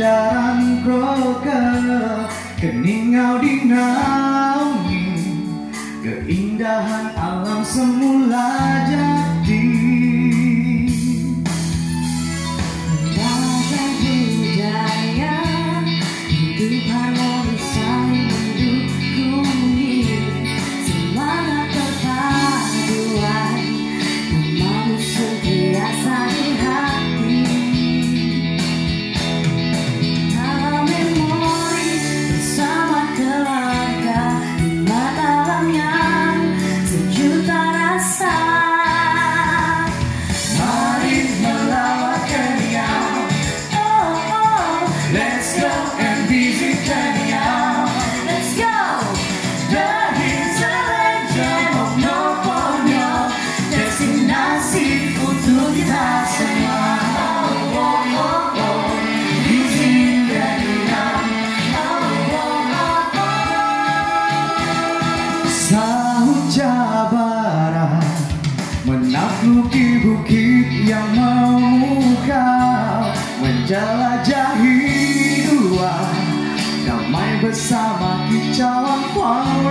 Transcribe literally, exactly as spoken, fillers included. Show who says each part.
Speaker 1: Jaran krokel keningau di naungi keindahan alam semula jadi.
Speaker 2: Bahasa budaya hidup harmonis saling mendukung, semangat perpaduan membangun sentiasa di hati. Dalam memori bersama keluarga, di dalamnya sejuta rasa.
Speaker 1: Mari melawat ke Riau,
Speaker 2: Oh oh,
Speaker 1: let's go and visit Riau.
Speaker 2: let's go.
Speaker 1: The hinterland of Noponyo, destinasi untuk kita semua. Oh, oh, oh, oh. Visit Riau. Sahut Jabara menakluki bukit yang memukau, menjelajahi dua damai bersama kicauan